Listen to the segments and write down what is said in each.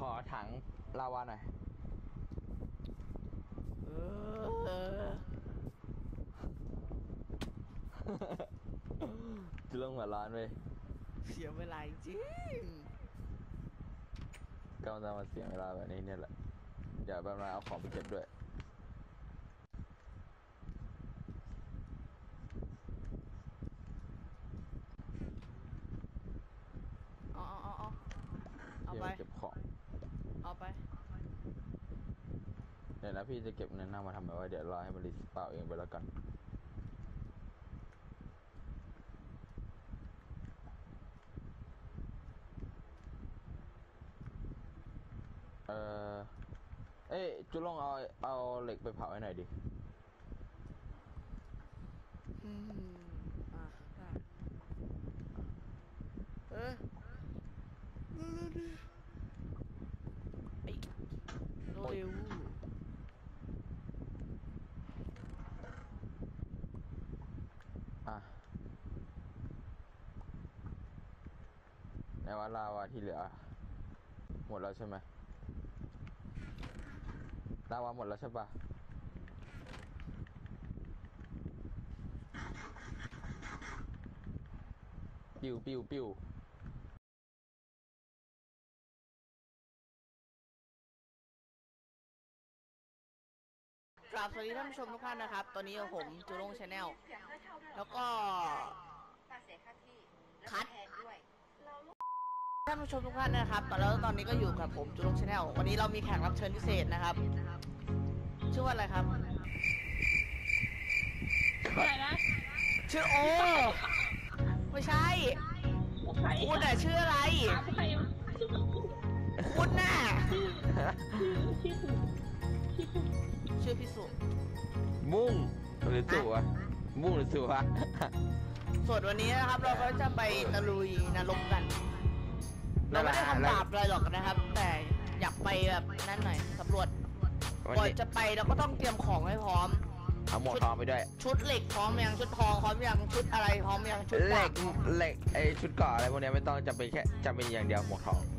อถังลาวาหน่อยจะลงหัวร้อนเลยเสียเวลาจริงก็จะมาเสียเวลาแบบนี้เนี่ยแหละเดี๋ยวแบบมาเอาของไปเก็บด้วยเอาไปเก็บของเอาไปเดี๋ยวนะพี่จะเก็บเงินหน้ามาทำแบบว่าเดี๋ยวรอให้มันรีสปาวเองไปแล้วกันเอ้ยจุลงเอาเหล็กไปเผาให้หน่อยดิได้เร็วในว่าลาวาที่เหลือหมดแล้วใช่ไหมลาวาหมดแล้วใช่ปะปิ้วปิ้วปิ้วกราบสวัสดีท่านผู้ชมทุกท่านนะครับตอนนี้ผมจูรงชาแนลแล้วก็คัดท่านผู้ชมทุกท่านนะครับตอนนี้ก็อยู่กับผมจูรงชาแนลวันนี้เรามีแขกรับเชิญพิเศษนะครับชื่อว่าอะไรครับอะไรนะชื่อโอไม่ใช่คุณน่ะชื่ออะไรคุณน่ะชื่อพิสุมุ่งหรือสุวะมุ่งหรือสุวะส่วนวันนี้นะครับเราก็จะไปตะลุยนรกกันเราไม่ได้ทำบาปอะไรหรอกนะครับแต่อยากไปแบบนั้นหน่อยสำรวจก่อนจะไปเราก็ต้องเตรียมของให้พร้อมเอาหมวกทองไปด้วยชุดเหล็กพร้อมยังชุดทองพร้อมยังชุดอะไรพร้อมยังชุดเหล็กไอชุดเกราะอะไรพวกนี้ไม่ต้องจำเป็นแค่จำเป็นอย่างเดียวหมวกทอง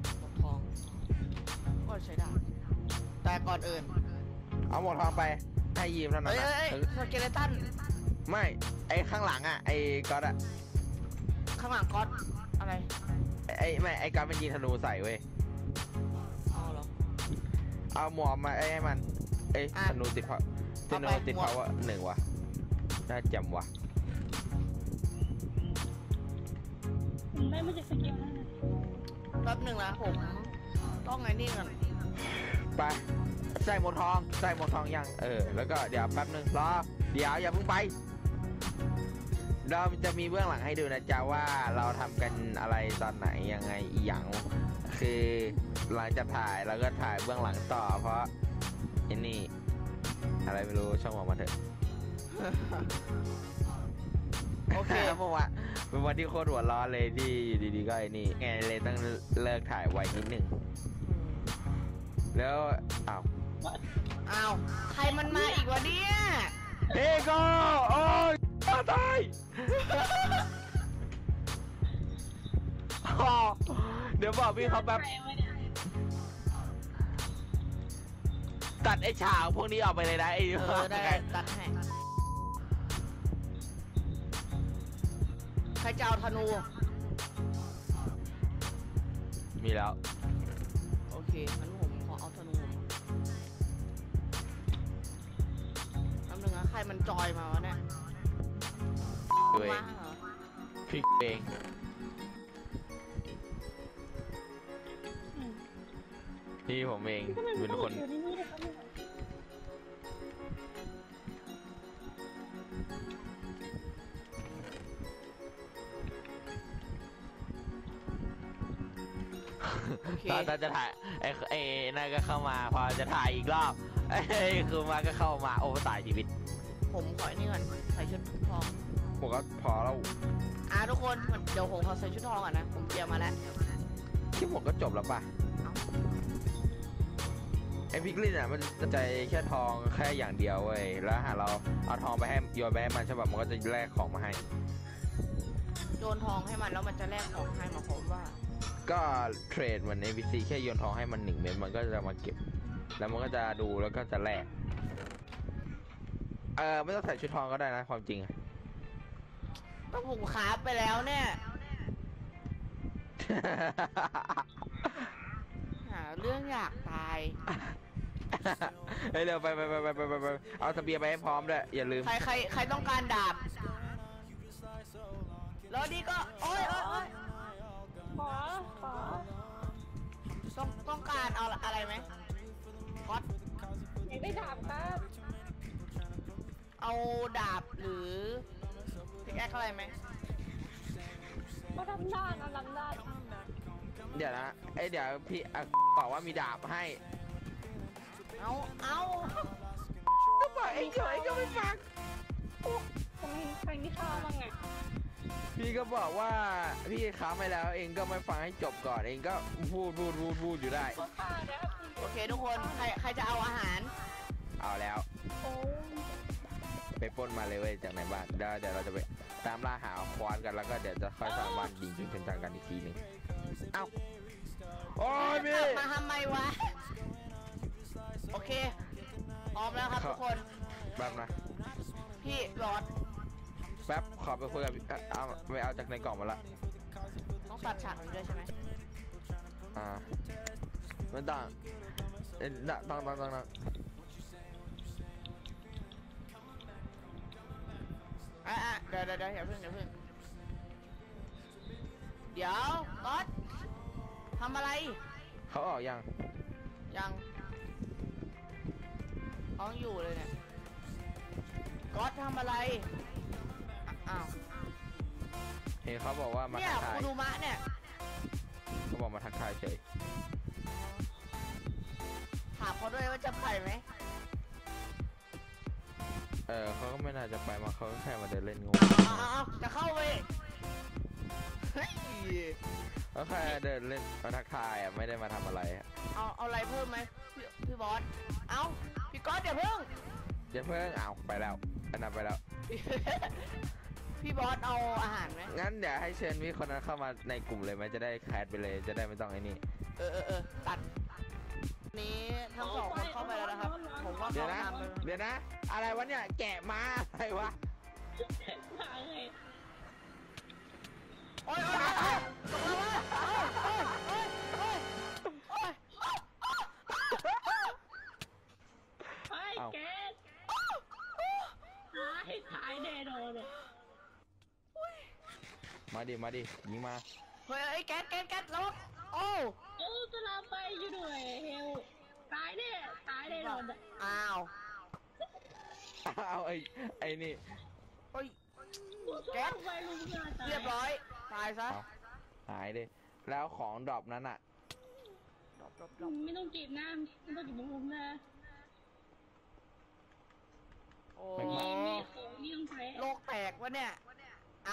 ก็ใช้ได้แต่ก่อนอื่นเอาหมวกทองไปให้ยืมเท่านั้นนะสเกเลตันไม่ไอข้างหลังอ่ะไอก๊อตอ่ะข้างหลังก๊อตอะไรไม่ไอก๊อตมันยิงธนูใส่เว้ยเอาหรอเอาหมวกมาให้มันธนูติดเพราะว่าหนึ่งวะน่าจำวะได้ไม่จะสกิลนะแป๊บหนึ่งนะผมต้องไงนี่ก่อนไปใส่หมวกทองยังแล้วก็เดี๋ยวแป๊บหนึ่งรอเดี๋ยวอย่าเพิ่งไปเราจะมีเบื้องหลังให้ดูนะจ๊ะว่าเราทำกันอะไรตอนไหนยังไงอีหยังคือหลังจากถ่ายเราก็ถ่ายเบื้องหลังต่อเพราะไอ้นี่อะไรไม่รู้ช่องบอกมาเถอะโอเคเมื่อวานเป็นวันที่โคตรหัวร้อนเลยที่อยู่ดีๆก็ไอ้นี่ไงเลยต้องเลิกถ่ายไว้นิดหนึ่งแล้วอ้าวใครมันมาอีกวะเนี่ยเฮ้ก็โอ้ยตายเดี๋ยวบอกพี่เขาแบบตัดไอ้ฉากพวกนี้ออกไปเลยนะได้ตัดให้ใครจะเอาธนูมีแล้วโอเคงั้นผมขอเอาธนูแป๊บนึงนะใครมันจอยมาวะเนี่ยตัวเองพี่เองนี่ผมเองเป็นคนตอนจะถ่ายไอ้นั่นก็เข้ามาพอจะถ่ายอีกรอบคือมาก็เข้ามาโอ้ตายชีวิตผมขอนี่ก่อนใส่ชุดทองผมก็พอแล้วทุกคนเดี๋ยวผมขอใส่ชุดทองก่อนนะผมเตรียมมาแล้วที่ผมก็จบแล้วป่ะไอพิกลินอ่ะมันจะใจแค่ทองแค่อย่างเดียวเว้ยแล้วหาเราเอาทองไปให้โยนไปให้มันใช่ป่ะมันก็จะแลกของมาให้โยนทองให้มันแล้วมันจะแลกของให้มาผมว่าก็เทรดเหมือน NPC แค่โยนทองให้มัน1 เม็ดมันก็จะมาเก็บแล้วมันก็จะดูแล้วก็จะแลกไม่ต้องใส่ชุดทองก็ได้นะความจริงต้องผมคราฟไปแล้วเนี่ยหาเรื่องอยากตายเฮ้ยเร็วไปเอาเสบียงไปให้พร้อมด้วยอย่าลืมใครต้องการดาบแล้วนี่ก็โอ้ยขอต้องการเอาอะไรไหมก๊อตอยากได้ดาบครับเอาดาบหรือพิกแอคอะไรไหมก็ทำได้นะทำได้เดี๋ยวนะเดี๋ยวพี่บอกว่ามีดาบให้เอาก็บอกเองก็ไม่ฟังทำไมใครไม่เข้าบ้างไงพี่ก็บอกว่าพี่ค้าไปแล้วเองก็ไม่ฟังให้จบก่อนเองก็พูดอยู่ได้ขอข้าวนะครับโอเคทุกคนใครจะเอาอาหารเอาแล้วโอ้ไปปล้นมาเลยเว้ยจากไหนบ้านเดี๋ยวเราจะไปตามล่าหาควานกันแล้วก็เดี๋ยวจะค่อยสร้างบ้านจริงเป็นทางการอีกทีหนึ่งเอ้าโอ้ยพี่มาทำไมวะโอเคพร้อมแล้วครับทุกคนแป๊บนะพี่รอดแป๊บขอไปคุยกับเอาไม่เอาจากในกล่องมาละต้องตัดฉากนี้ด้วยใช่ไหมไม่ต้องต้องเดี๋ยวอย่าเพิ่งเดี๋ยวก๊อตทำอะไรเขาออกยังยังท้องอยู่เลยเนี่ยก๊อตทำอะไรอ้าวเห็นเขาบอกว่ามาเนี่ยทักทายคุรุมะเนี่ยเขาบอกมาทักทายเฉยถามเขาด้วยว่าจะไปไหมเขาก็ไม่น่าจะไปมาเขาก็แค่มาเดินเล่นงูเอาจะเข้าไปเฮ้ยก็แค่เดินเล่นมาทักทายไม่ได้มาทำอะไรเอาอะไรเพิ่มไหมพี่บอสเอาพี่ก๊อตอย่าเพิ่งอย่าเพิ่งเอาไปแล้วอันนั้นไปแล้วพี่บอสเอาอาหารไหมงั้นเดี๋ยวให้เชิญพี่คนนั้นเข้ามาในกลุ่มเลยไหมจะได้แคสไปเลยจะได้ไม่ต้องไอ้นี่ตัดนี้ทั้งสองคนเข้าไปแล้วนะครับผมว่าเดี๋ยเขาวนะทำเลยเดี๋ยวนะ อะไรวะเนี่ยแกะมาอะไรวะหาไงโอ๊ยตกแล้วไอ้แก๊สหายแน่นอนเลยมาดิยิงมาเฮ้ยแก๊สแล้วโอ้จะลาไปอยู่ด้วยเฮลตายแน่นอนอ่ะอ้าวเอาไอ้นี่โอ้ย แก๊สไปลุงจะตายเรียบร้อยตายซะเอาหายดิแล้วของดรอปนั้นอ่ะดบไม่ต้องเก็บนะไม่ต้องเก็บมุมนะโอ้มีของมีต้องใช้โลกแตกวะเนี่ยเอา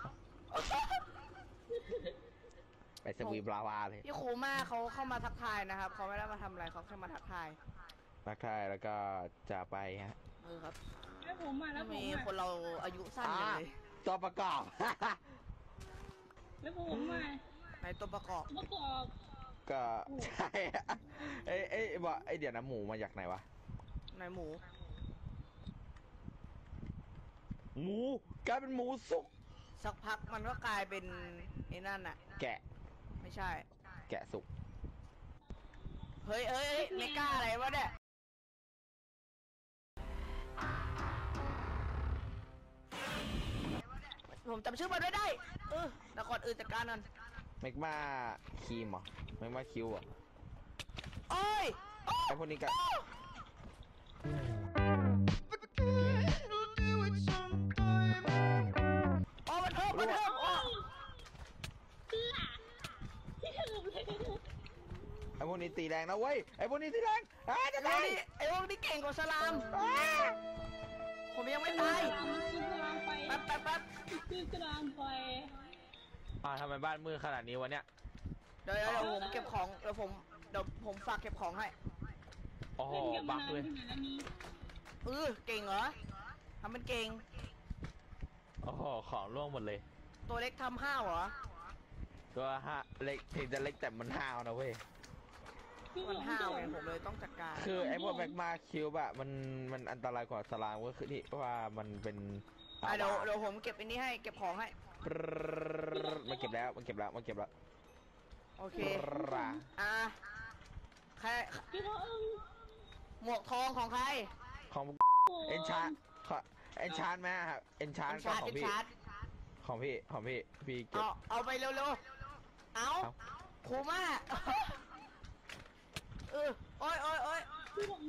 ไปสวีบลาวาเลยพี่ครูมาเขาเข้ามาทักทายนะครับเขาไม่ได้มาทำอะไรเขาแค่มาทักทายทักทายแล้วก็จะไปฮะครับแล้วผมมาแล้วผมมีมาคนเราอายุสั้นกันเลยตัวประกอบแล้วผมมาในตัวประกอบประกอบก็ใช่อะบอกเดี๋ยวนะหมูมาจากไหนวะในหมูหมูกลายเป็นหมูสุกสักพักมันก็กลายเป็นไอ้นั่นอะแกะไม่ใช่แกะสุกเฮ้ยไม่กล้าอะไรวะเนี่ยผมจำชื่อมันไม่ได้แต่ก่อนอื่นจัดการนั่นเมกมาครีมเหรอเมกมาคิวเหรอโอ้ยไอพวกนี้ก็โอ้มันเทิมโอ้ที่ถือเลยไอพวกนี้ตีแรงนะเว้ยไอพวกนี้ตีแรงจะไอ้ตายไอ้พวกนี้เก่งกว่าสลาม ผมยังไม่ตายมันคือสลามไปแป๊บคือสลามไปทำไมบ้านมืดขนาดนี้วะเนี่ยเดี๋ยวผมเก็บของเดี๋ยวผมฝากเก็บของให้โอ้โหเล่นกันบัมาก นานเลยขนาดนี้เก่งเหรอทำเป็นเก่งโอ้โหของร่วงหมดเลยตัวเล็กทำห้าวเหรอตัวฮะเล็กถึงจะเล็กแต่มันห้าวนะเว้ยพี่หมันลงห้าวพี่ไงหลงผมเลยต้องจัดการคือไอ้พวกแมกมาคิวบะมันอันตรายกว่าสลามก็คือที่ว่ามันเป็นเดี๋ยวผมเก็บอันนี้ให้เก็บของให้มันเก็บแล้วมันเก็บแล้วโอเคปราใครพี่เขาอึ้งหมวกทองของใครของเอนชาร์เอนชาร์ไหมครับเอนชาร์ก็ของพี่ชาร์จของพี่เก็บเอาไปเร็วๆเอาคูมากโอ้ยพี่หลง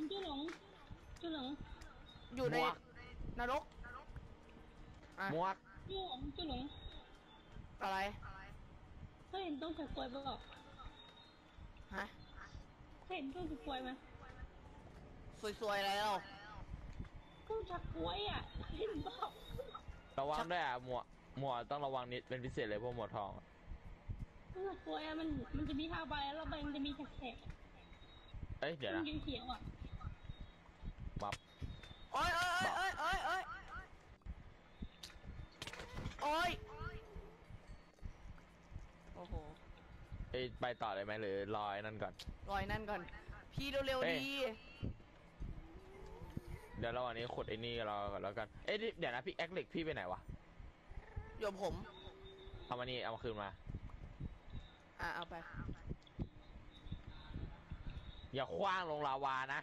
อยู่ในหมวกนรกอ่ะหมวกพี่หลงอะไรเคยเห็นต้นตะกรวยเปล่าฮะเคยเห็นต้นตะกรวยไหมสวยๆอะไรเราต้นตะกรวยอ่ะเห็นเปล่าระวังด้วยอ่ะหมวกต้องระวังนิดเป็นพิเศษเลยพวกหมวกทองต้นตะกรวยอ่ะมันจะมีทางไปแล้วมันจะมีแฉกเอ้ยเดี๋ยวมันะนเขียวอ่ะมับโอ้ยโอ้โหไปต่อเลยไหมหรือรอไอ้นั่นก่อนรอยนั่นก่อน พี่เร็วเอ้ๆยดีเดี๋ยวระหว่างนี้ขุดไอ้นี่รอก่อนแล้วกันเดี๋ยวนะพี่แอคเหล็กพี่ไปไหนวะเดี๋ยวผมเอามานี่เอามาคืนมาเอาไปอย่าคว้างลงลาวานะ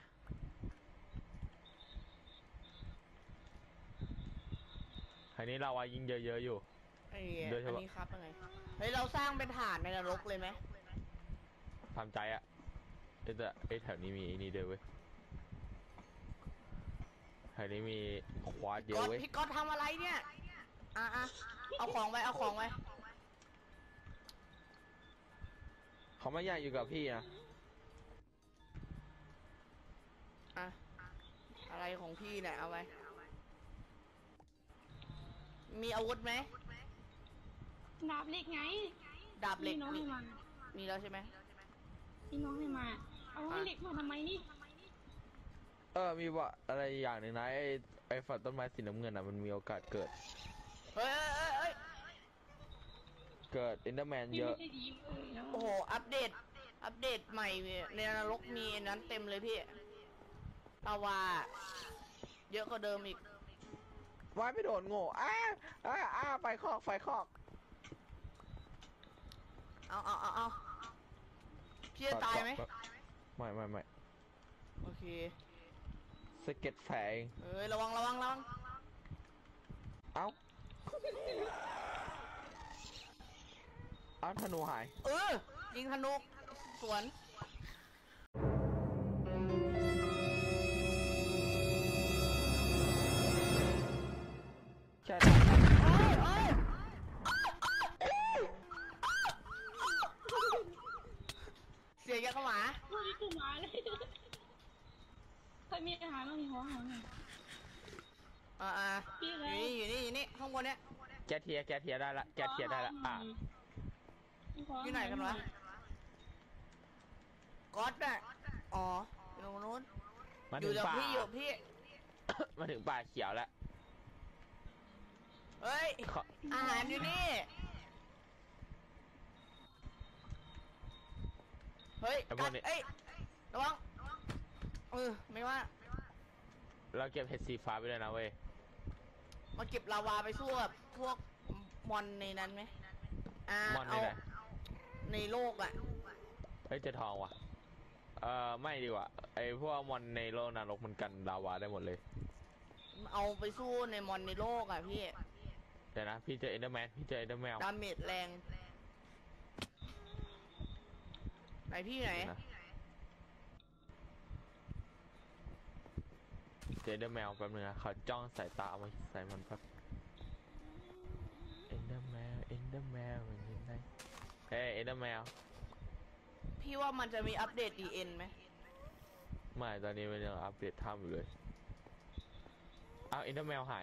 อันนี้ลาวายิงเยอะๆอยู่ โดยเฉอันพาะนี้ครับยังไงเฮ้ยเราสร้างเป็นฐานในนรกเลยไหมทำใจอะแต่แถวนี้มีไอ้นี่ด้วยเว้ยแถวนี้มีควอดเยอะเว้ยพี่ก๊อตทำอะไรเนี่ยเอาของไว้เขาไม่อยากอยู่กับพี่นะอะไรของพี่เนี่ยเอาไว้ มีอาวุธไหมดาบเหล็กไงดาบเหล็กพี่น้องให้มามีแล้วใช่ไหมพี่น้องให้มา เอาให้เหล็กมาทำไมนี่มีว่าอะไรอย่างหนึ่งนะไอ้ฝันต้นไม้สีน้ำเงินอ่ะมันมีโอกาสเกิดเฮ้ยเกิดอินเดอร์แมนพี่เยไม่อะได้ดีเลยนะโอ้โหอัปเดตใหม่ในนรกมีอันนั้นเต็มเลยพี่ลาวาเยอะกว่าเดิมอีกว่ายไม่โดนโง่ไฟคอกเอาพี่จะตายไหมไม่โอเคสเก็ตแฝงระวังเอ้าธนูหายยิงธนูสวนใช่เสียงยังกระหมาไม่ได้กูมาเลยใครมีอาหารบ้างมีหัวอาหารไหมอยู่นี่ข้างบนเนี้ยแกเทียได้ละอยู่ไหนกันวะก๊อตน่ะอ๋ออยู่ตรงนู้นมาอถึยู่งกับป่าพี่อยู่กับพี่มาถึงป่าเขียวแล้วเฮ้ย อาหารอยู่นี่ เฮ้ยกัดระวังไม่ว่าเราเก็บเห็ดสีฟ้าไปเลยนะเว้ยมาเก็บลาวาไปสู้กับพวกมอนในนั้นไหมมอนในไหนในโลกอ่ะเฮ้ยเจอทองว่ะไม่ดีกว่าไอพวกมอนในโลกนรกมันกันลาวาได้หมดเลยเอาไปสู้ในมอนในโลกอ่ะพี่เดี๋ยวนะพี่เจอเอ็นเดอร์แมนดาเมจแรง ไหนพี่ไหนเจอเอ็นเดอร์แมวแป๊บนึงนะเขาจ้องสายตาเอามาใส่มันแป๊บเอ็นเดอร์แมวมันยังไงเฮ้ยเอ็นเดอร์แมวพี่ว่ามันจะมีอัปเดต DN ไหมไม่ตอนนี้มันยังอัปเดตถ้ำอยู่เลยเอาเอ็นเดอร์แมวหาย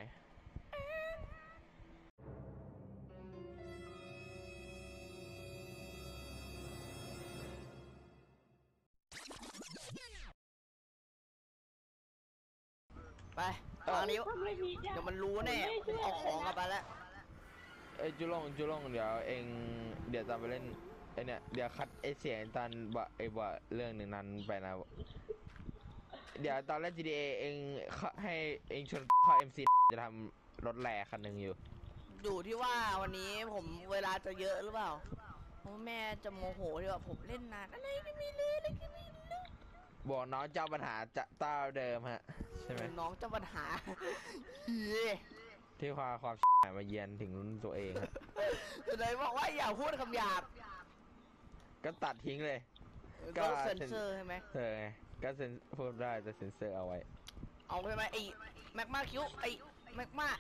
ไปวางนิ้วทำอะไรผิดอ่ะเดี๋ยวมันรู้แน่ผมเอาของกลับไปแล้วเอ้ยจุลงเดี๋ยวเองเดี๋ยวตอนไปเล่นไอเนี่ยเดี๋ยวคัดไอเสียงตอนบ่เรื่องหนึ่งนั้นไปนะเดี๋ยวตอนเล่น GTA เองให้เองชวนเข้า MC จะทำรถแร่คันหนึ่งอยู่อยู่ที่ว่าวันนี้ผมเวลาจะเยอะหรือเปล่าเพราะแม่จะโมโหที่ว่าผมเล่นนานอะไรก็ไม่รู้อะไรก็ไม่รู้บอกน้องเจ้าปัญหาจะเต้าเดิมฮะใช่ไหมน้องเจ้าปัญหาเฮ้ยที่ความมาเยือนถึงตัวเองฮะเลยบอกว่าอย่าพูดคำหยาบก็ตัดทิ้งเลย ก็ต้องเซ็นเซอร์ใช่ไหมไงก็เซนพูดได้แต่เซนเซอร์เอาไว้เอาใช่ไหมไอ้แม็กมาคิวไอ้แม็กมา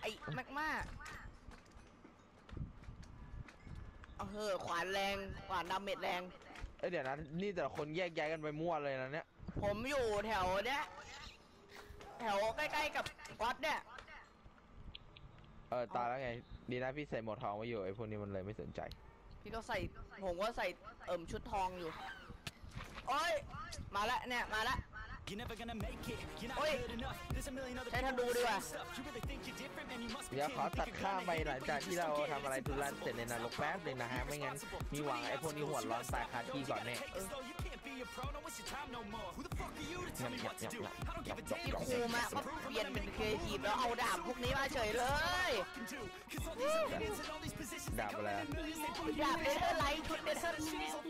เอาเฮ้อขวานแรงขวานดาเมจแรงเดี๋ยวนะนี่แต่ละคนแยกย้ายกันไปมั่วเลยนะเนี่ยผมอยู่แถวเนี้ยแถวใกล้ๆกับวัดเนี่ยตายแล้วไงดีนะพี่ใส่หมวกทองไว้อยู่ไอ้พวกนี้มันเลยไม่สนใจพี่ก็ใส่ผมก็ใส่ชุดทองอยู่โอ้ยมาละเนี่ยมาละ โอ้ยใช้ธนูดีกว่าเดี๋ยวขอตัดข้ามไปหลังจากที่เราทำอะไรทุรันเสร็จในนรกแป๊บหนึ่งนะฮะไม่งั้นมีหวังไอ้พวกนี้หัวร้อนตายคาที่ก่อนแน่พี่ครูมาก็เปลี่ยนเป็นเคทีฟแล้วเอาดาบพวกนี้มาเฉยเลยดาบอะไรดาบเนเธอร์ไลท์ชุดเนเธอร์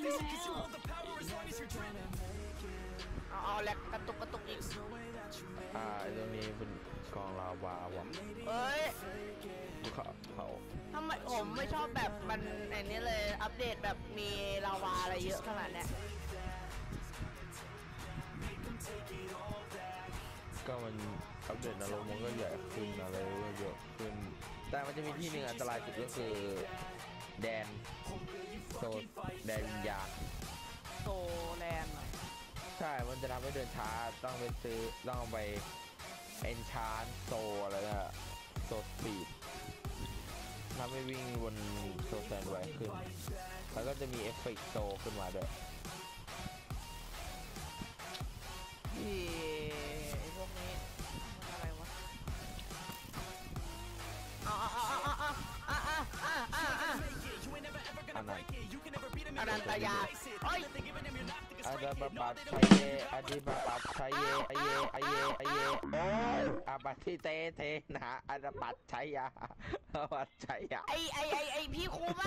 เอาแหลกกระตุกอีกไอ้ตรงนี้เป็นกองลาวาว่ะเอ้ยเขาทำไมผมไม่ชอบแบบมันไอ้นี้เลยอัปเดตแบบมีลาวาอะไรเยอะขนาดเนี้ยก็มันอัปเดตนรกมันก็ใหญ่ขึ้นอะไรก็เยอะขึ้นแต่มันจะมีที่หนึ่งอันตรายสุดก็คือแดนโซนแดนวิญญาณโซแลนด์ใช่มันจะทำให้เดินช้าต้องไปซื้อต้องเอาไปเอนชานโซอะไรอะโซสปีดทำให้วิ่งบนโซแซนไวขึ้นแล้วก็จะมีเอฟเฟกต์โซขึ้นมาด้วยที่ไอ้พวกนี้มันอะไรวะอนันตยาเฮ้ยอาดาบาปัดชัยเยอาดิบาปัดชัยเยอเยอเยอเยโอ้ยอาบัติเตเทนะอาดาปัดชัยยาอาบัดชัยยาไอพี่ครูมา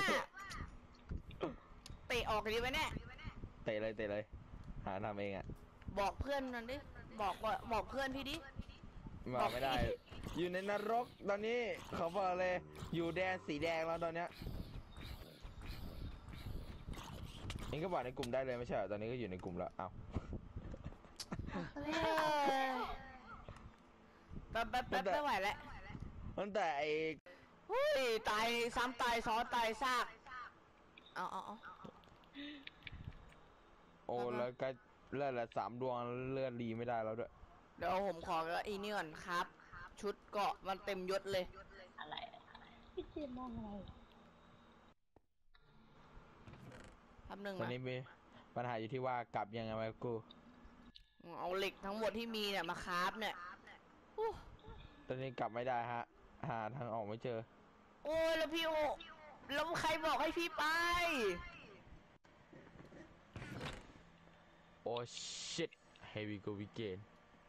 เตะออกดีไหมเนี่ยเตะเลยหาทำเองอ่ะบอกเพื่อนนั่นดิบอกเพื่อนพี่ดิมาไม่ได้อยู่ในนรกตอนนี้เขาบอกเลยอยู่แดนสีแดงแล้วตอนเนี้ยเองก็บอกในกลุ่มได้เลยไม่ใช่เหรอตอนนี้ก็อยู่ในกลุ่มแล้วอ้าวแป๊บไม่ไหวแล้วตั้งแต่ไอ้เฮ้ยตายซ้ำตายซ้อนตายซากเอาโอ้แล้วก็เลือดละ3 ดวงเลือดดีไม่ได้แล้วด้วยเดี๋ยวผมขออีนี่ก่อนครับ ชุดเกาะมันเต็มยศเลยอะไรพี่เจมองอะไรทำหนึ่งตอนนี้มีปัญหาอยู่ที่ว่ากลับยังไงวะกูเอาเหล็กทั้งหมดที่มีเนี่ยมาคราฟเนี่ยตอนนี้กลับไม่ได้ฮะหาทางออกไม่เจอโอ้ยแล้วพี่โอแล้วใครบอกให้พี่ไปโอ้ shit here we go again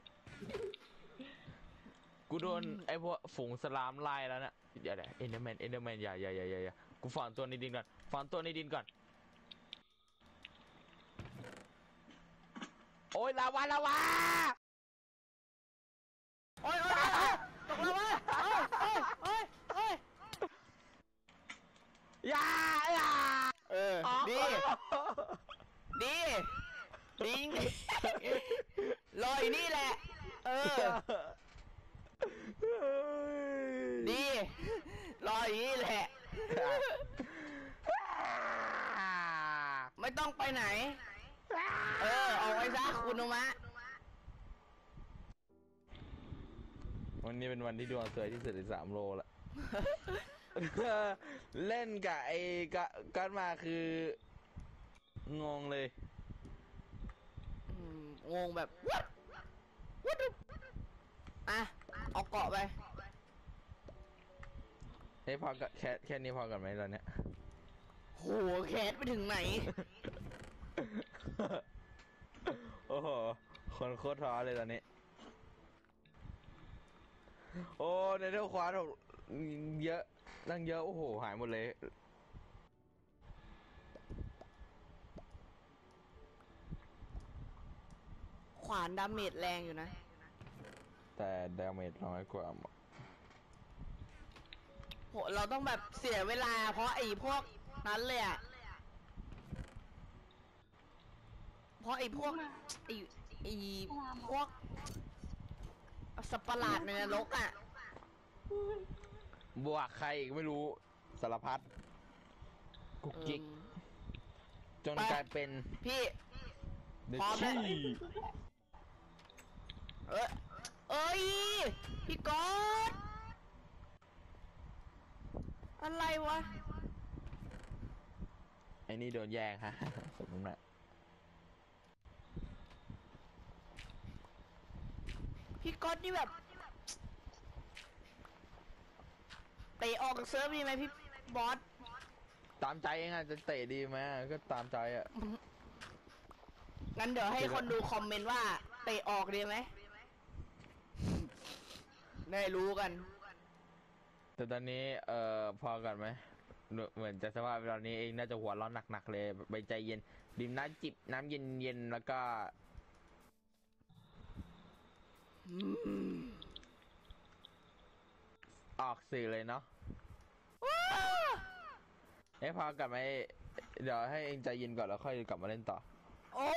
กูโดนไอ้พวกฝูงสลามไล่แล้วนะเดี๋ยวเอ็นเดอร์แมนอย่ากูฝังตัวในดินก่อนโอ้ยลาวาโอ้ยตกแล้ววะโอ้ยอย่าดีลอยนี่แหละดีลอยนี่แหละไม่ต้องไปไหนออกไปซะคุณโนมะวันนี้เป็นวันที่ดวงสวยที่สุดใน3 โลละ เล่นกับไอ้การมาคืองงเลยงงแบบวัดเอาเกาะไปฮ้ยพอกับแค่นี้พอกันไหมตอนเนี้ยโหแคสไปถึงไหนโอ้โหคนโคตรท้อเลยตอนนี้โอ้ในเท่าควาดเยอะตั้งเยอะโอ้โหหายหมดเลยขวานดาเมจแรงอยู่นะแต่ดาเมจน้อยกว่าโหเราต้องแบบเสียเวลาเพราะไอ้พวกนั้นเลยอะเพราะไอ้พวกไอ้พวกสัตว์ประหลาดในนรกอะบวกใครอีกไม่รู้สารพัดกุกกิกจนกลายเป็นพี่เดพร้อมไหมชี่เอ้ยพี่ก๊อตอะไรวะไอ้นี่โดนแย่งฮะ สมมตินะพี่ก๊อตนี่แบบเตะออกเซิร์ฟดีไหมพี่บอสตามใจเองอะจะเตะดีไหมก็ตามใจอะงั้นเดี๋ยวให้คนดูคอมเมนต์ว่าเตะออกดีไหมได้รู้กันแต่ตอนนี้พอกันไหมเหมือนจะสภาพตอนนี้เองน่าจะหัวร้อนหนักๆเลยไปใจเย็นดื่มน้ำจิบน้ำเย็นๆแล้วก็ออกสื่อเลยเนาะพอกันไหมเดี๋ยวให้เองใจเย็นก่อนแล้วค่อยกลับมาเล่นต่อโอ้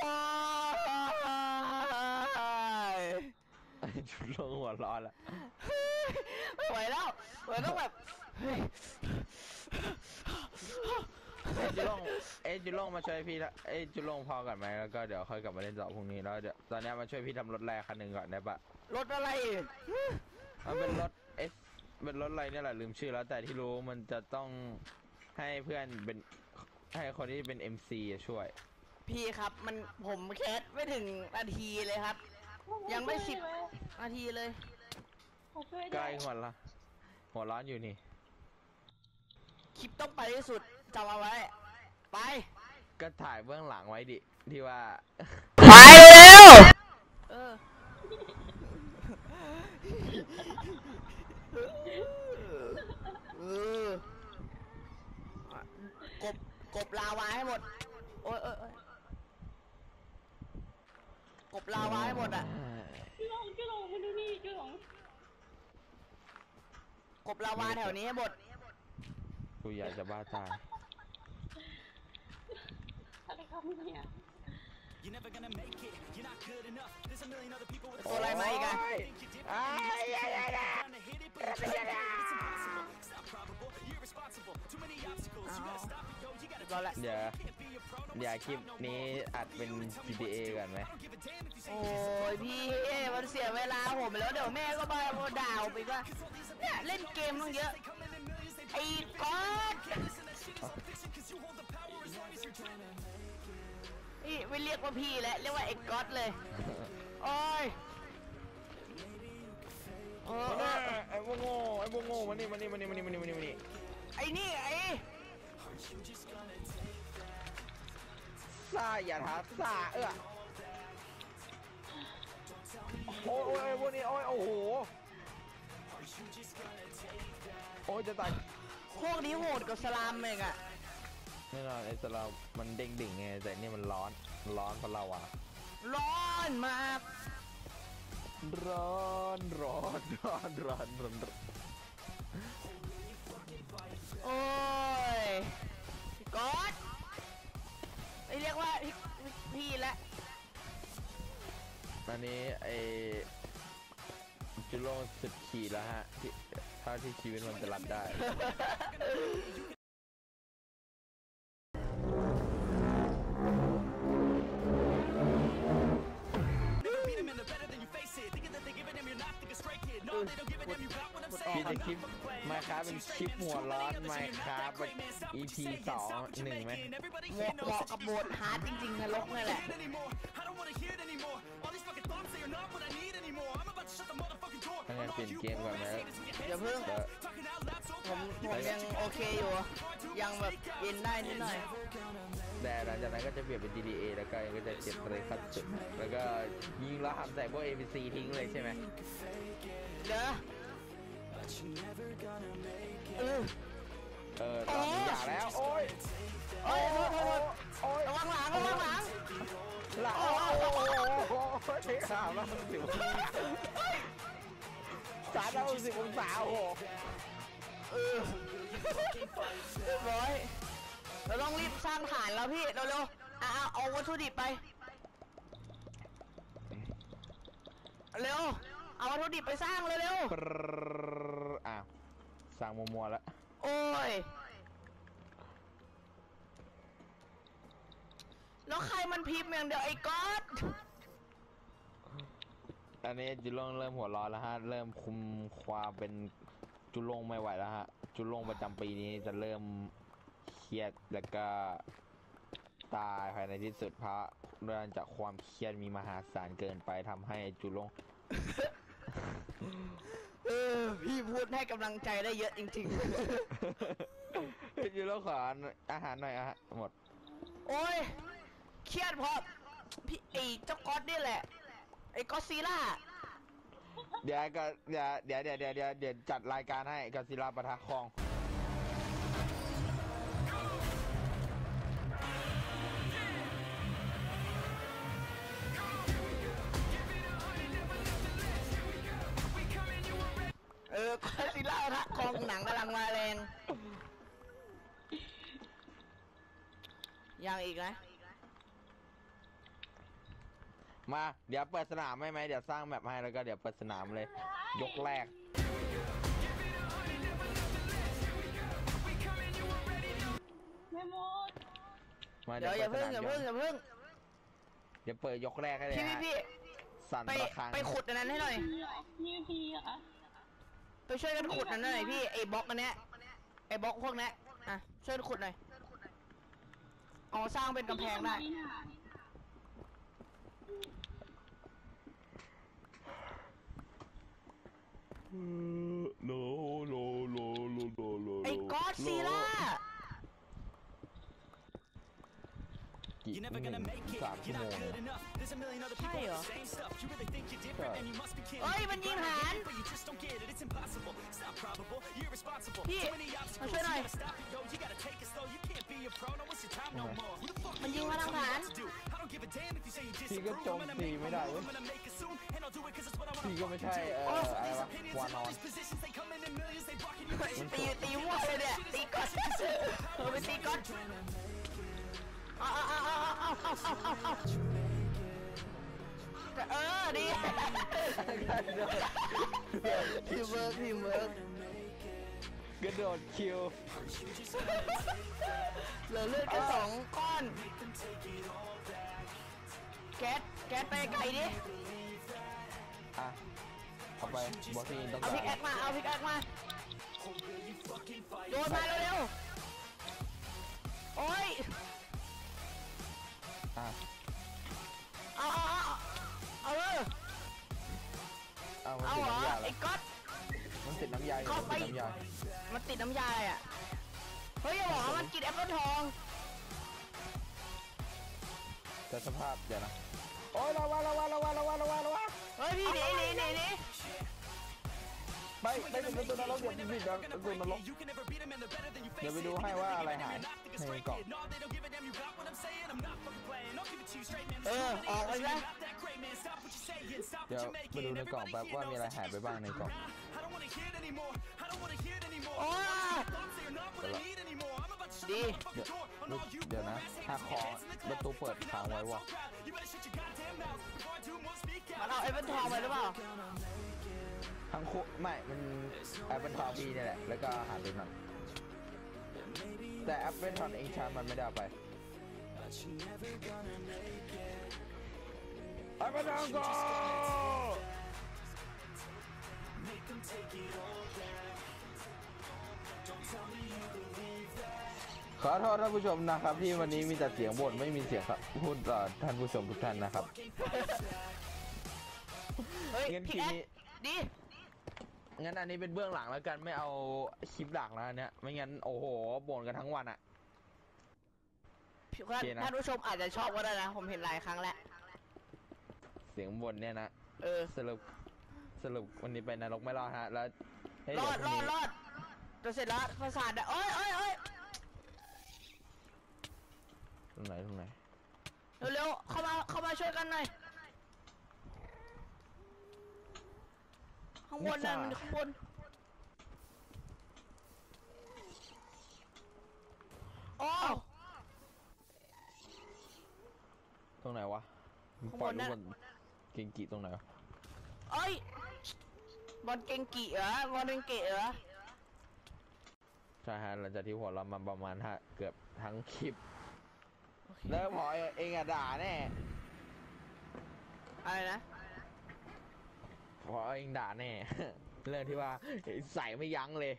ยจุดลงหัวร้อนละไม่ไหวแล้วเราต้องแบบเฮ้ยจุลงมาช่วยพี่ละจุลงพอกันไหมแล้วก็เดี๋ยวค่อยกลับมาเล่นต่อพรุ่งนี้แล้วเดี๋ยวตอนนี้มาช่วยพี่ทำรถแรคันหนึ่งก่อนได้ปะรถอะไรมันเป็นรถเป็นรถอะไรเนี่ยแหละลืมชื่อแล้วแต่ที่รู้มันจะต้องให้เพื่อนเป็นให้คนที่เป็น MC ช่วยพี่ครับมันผมแคสไม่ถึงนาทีเลยครับ ยังไม่10 นาทีเลยผมช่วยใกได้ล้หัวร้อนอยู่นี่คลิปต้องไปที่สุดจำเอาไว้ ไปก็ถ่ายเบื้องหลังไว้ดิที่ว่าไปเร็วกบลาวาให้หมด โอ้ยกบลาวาให้หมดอ่ะจุลงมาดูนี่จุลงกบลาวาแถวนี้ให้หมดกูอยากจะบ้าตายอะไรครับเนี่ยตัวอะไรมาอีกอะเดี๋ยวคลิปนี้อัดเป็น GTA กันไหมโอ้ยพี่มันเสียเวลาผมไปแล้วเดี๋ยวแม่ก็มาด่าผมอีกว่าเนี่ยเล่นเกมต้องเยอะไอ้ก๊อตนี่ไม่เรียกว่าพี่แล้วเรียกว่าไอ้ก๊อตเลยโอ้ยไอ้พวกโง่มานี่ไอ้นี่ไอ้ซ่าอย่าท้าซ่าโอ้ยพวกนี้โอ้โหโอ้ยจะตายพวกนี้โหดกับสลามเองอะแน่นอนไอ้สลามมันเด้งไงแต่นี่มันร้อนเพราะเราอะร้อนมากร้อนโอ้ยพี่ก๊อตไม่เรียกว่าพี่แล้วตอนนี้ไอ้จุโลสุดขีดแล้วฮะที่เท่าที่ชีวิตมันจะรับได้ พี่จะคลิปมาครับเป็นคลิปหัวร้อนมาครับ EP 2-1ไหมเหมาะกับโหมดฮาร์ดจริงๆนรกนี่แหละถ้างั้นเปลี่ยนเกมก่อนไหมอย่าเพิ่งผมยังโอเคอยู่ ยังแบบเย็นได้นิดหน่อยแต่หลังจากนั้นก็จะเปลี่ยนเป็น GTA แล้วก็จะเจ็บเลยขั้นสุดแล้วก็ยิงแล้วทำใส่พวก NPC ทิ้งเลยใช่ไหมเด้อตอนนี้อย่าแล้วโอ้ยโอ้ยโอ้ยระวังหลังระวังหลังหลังโอ้ยสามแล้วสิบ360 องศาโอ้โหเรียบร้อยเราต้องรีบสร้างฐานแล้วพี่เร็วๆเอาวัตถุดิบไปเร็วเอาวัตถุดิบไปสร้างเร็วอ้าวสั่งมัวๆแล้วโอ้ยแล้วใครมันพิมพ์อย่างเดียวไอ้ก๊อตอันนี้จุลงเริ่มหัวร้อนแล้วฮะเริ่มคุมความเป็นจุลงไม่ไหวแล้วฮะจุลงประจำปีนี้จะเริ่มเครียดแล้วก็ตายภายในที่สุดเพราะเรื่องจากความเครียดมีมหาศาลเกินไปทำให้จุลงพี่พูดให้กำลังใจได้เยอะจริงจุลงขออาหารหน่อยอะฮะหมดๆ โอ้ยเครียดเพราะพี่ไอ้เจ้าก๊อตนี่แหละไอ้ก๊อตซีล่าเดี๋ยวจัดรายการให้กอซิลล่าปะทะคองก๊อตซีล่าปะทะคองหนังกำลังมาแรงยังอีกนะมาเดี๋ยวเปิดสนามให้ไหมเดี๋ยวสร้างแมปให้แล้วก็เดี๋ยวเปิดสนามเลยยกแรกไม่หมดมาเดี๋ยวอย่าเพิ่งเดี๋ยวเปิดยกแรกให้เลยฮะพี่สั่นระฆังไปขุดอันนั้นให้หน่อยพี่อ่ะไปช่วยกันขุดอันนั้นหน่อยพี่ไอ้บล็อกอันเนี้ยไอ้บล็อกพวกเนี้ยช่วยกันขุดหน่อยเอาสร้างเป็นกำแพงได้ไอ้ก๊อตซีล่ากี่3 ชั่วโมงใช่เหรอเฮ้ยมันยิงหานพี่มาช่วยหน่อยมันยิงมาทางฐานพี่ก็โจมตีไม่ได้เว้ยพี่ก็ไม่ใช่อะไรวะวานอนตีมั่วเลยเนี่ยตีก๊อตไปตีก๊อตดีทีมเวิร์กกระโดดคิวเหลือเลือดแค่2 ก้อนแก๊สไปไกลดิเอาไปบอสซี่ต้องเอาพิกแอคมาโยนมาเร็วๆโอ้ยเอาเหรอไอ้ก๊อตมันติดน้ำยามันติดน้ำยาอ่ะเฮ้ยอย่าบอกว่ามันกินแอปเปิ้ลทองแต่สภาพเดี๋ยวนะโอ้ยระวังเฮ้ยพี่หนีไปเป็นตัวนรกเดี๋ยวเป็นตัวนรกเดี๋ยวไปดูให้ว่าอะไรหายในกล่องออกไปซะเดี๋ยวไปดูในกล่องแป๊บว่ามีอะไรหายไปบ้างในกล่องดีเดี๋ยวนะถ้าขอประตูเปิดค้างไว้วะมันเอาไอ้เป็นทองไปหรือเปล่าทั้งคู่ไม่มันแอปเปิลทองพี่นี่แหละแล้วก็หาเป็นมันแต่แอปเปิลทองเองชามันไม่ได้ไปแอปเปิลทองก็ขอโทษท่านผู้ชมนะครับที่วันนี้มีแต่เสียงบ่นไม่มีเสียงพูดต่อท่านผู้ชมทุกท่านนะครับเฮ้ยพี่แอดดีงั้นอันนี้เป็นเบื้องหลังแล้วกันไม่เอาคลิปหลักแล้วเนี่ยไม่งั้นโอ้โหบ่นกันทั้งวันอะท่านผู้ชมอาจจะชอบก็ได้นะผมเห็นหลายครั้งแล้วเสียงบ่นเนี่ยนะสรุปวันนี้ไปนรกไม่รอดฮะแล้วรอดจะเสร็จแล้วประสาทโอ้ยตรงไหนเร็วเข้ามาช่วยกันหน่อยข้างบนนั่นมันข้างบนโอ้ตรงไหนวะปล่อยลูกบอลเก่งกีตรงไหนเอ้ยบอลเก่งกีเหรอบอลเก่งกีเหรอใช่ฮะหลังจากที่หัวเรามาประมาณเกือบทั้งคลิปแล้วพอเองอะด่าแน่อะไรนะพอเองด่าแน่เรื่องที่ว่าใส่ไม่ยั้งเลย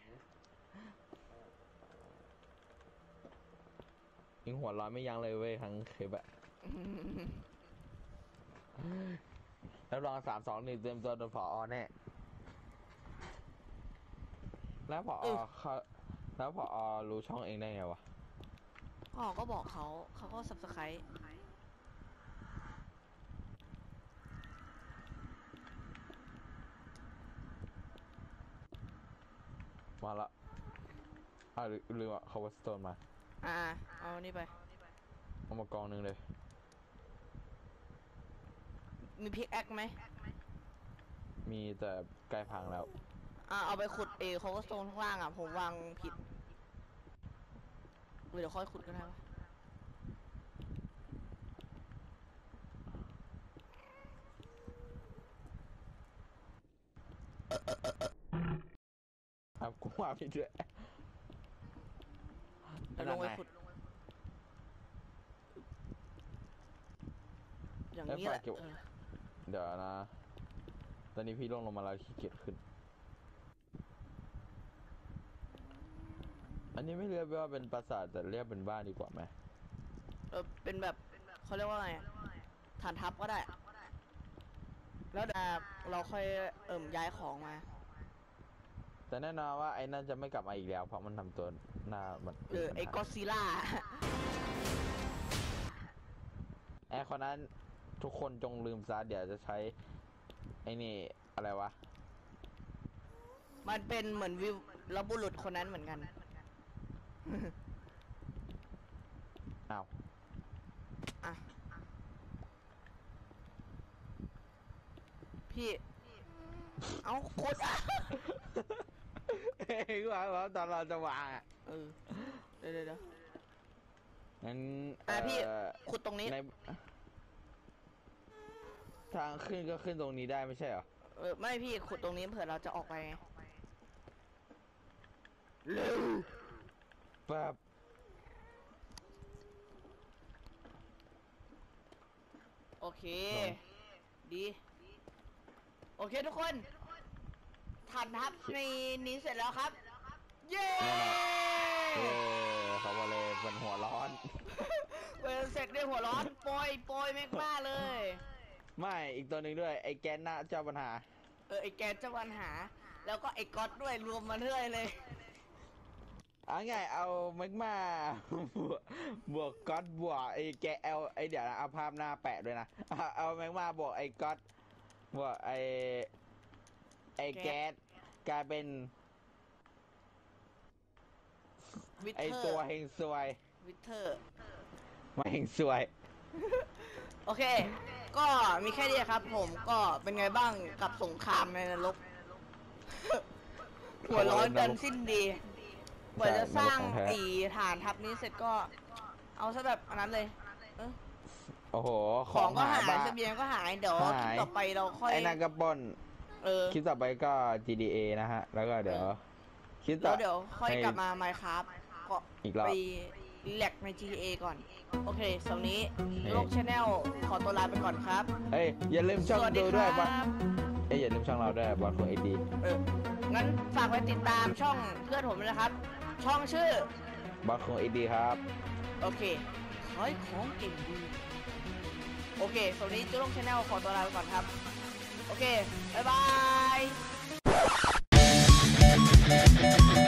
ยิงหัวร้อนไม่ยั้งเลยเว้ยทั้งคลิปอะแล้วรอง3-2-1เตรียมตัวโดนผอ.แน่แล้วผอ.รู้ช่องเองได้ไงวะก็บอกเขาก็ซับสไครต์มาละลืมว่าเขาวัสโตนมาเอานี่ไปเอามากองนึงเลยมีพิกแอคไหมมีแต่ใกล้พังแล้วเอาไปขุดเขาก็โซนข้างล่างผมวางผิดเดี๋ยวค่อยขุดกันนะครับกูว่าผิดด้วยลงไปขุดอย่างนี้แหละเดี๋ยวนะตอนนี้พี่ลงมาแล้วขี้เกียจขึ้นอันนี้ไม่เรียกว่าเป็นปราสาทแต่เรียกเป็นบ้านดีกว่าไหมเป็นแบบเขาเรียกว่าไงฐานทัพก็ได้แล้วเราค่อยย้ายของมาแต่แน่นอนว่าไอ้นั่นจะไม่กลับมาอีกแล้วเพราะมันทำตัวหน้ามันไอ้ก็อดซิลล่าไอ้คนนั้นทุกคนจงลืมซะเดี๋ยวจะใช้ไอ้นี่อะไรวะมันเป็นเหมือนวิวรบุรุษคนนั้นเหมือนกันอ้าวพี่เอาโคตรเฮ้ยว่าตอนเราจะวางเดี๋ยวงั้นพี่ขุดตรงนี้ทางขึ้นก็ขึ้นตรงนี้ได้ไม่ใช่เหรอไม่พี่ขุดตรงนี้เผื่อเราจะออกไปเร็วแบบโอเคดีโอเคทุกคนฐานทัพในนี้เสร็จแล้วครับเย้เขาบอกเลยเป็นหัวร้อนเป็นเสร็จด้วยหัวร้อนโปรยแม็กมาเลยไม่อีกตัวหนึ่งด้วยไอ้แกนน่าเจ้าปัญหาไอ้แกนเจ้าปัญหาแล้วก็ไอ้ก๊อตด้วยรวมมาเรื่อยเลยไงเอาแม็กมาบวกก๊อตบวกไอ้แกไอ้เดี๋ยวนะเอาภาพหน้าแปะด้วยนะเอาแม็กมาบวกไอ้ก๊อตบวกไอ้แก๊สกลายเป็นไอ้ตัวเฮงซวยวิเทอร์มาเฮงซวยโอเคก็มีแค่นี้ครับผมก็เป็นไงบ้างกับสงครามในนรกหัวร้อนกันสิ้นดีกว่าจะสร้างฐานทัพนี้เสร็จก็เอาซะแบบอันนั้นเลยโอ้โหของก็หายเสบียงก็หายเดี๋ยวคลิปต่อไปเราค่อยไอ้นั่นก็ปนคลิปต่อไปก็ GTA นะฮะแล้วก็เดี๋ยวคลิปต่อเดี๋ยวค่อยกลับมา Minecraft ก็ไปแลกใน GTA ก่อนโอเคสำหรับนี้โลก Channel ขอตัวลาไปก่อนครับอย่าลืมช่องดูด้วยบอสอย่าลืมช่องเราด้วยบอสของAD งั้นฝากไปติดตามช่องเพื่อนผมนะครับช่องชื่อบอสของADครับโอเคขายของเก่งดีโอเคสำหรับนี้จุลง Channel ขอตัวลาไปก่อนครับโอเคบ๊ายบายครับ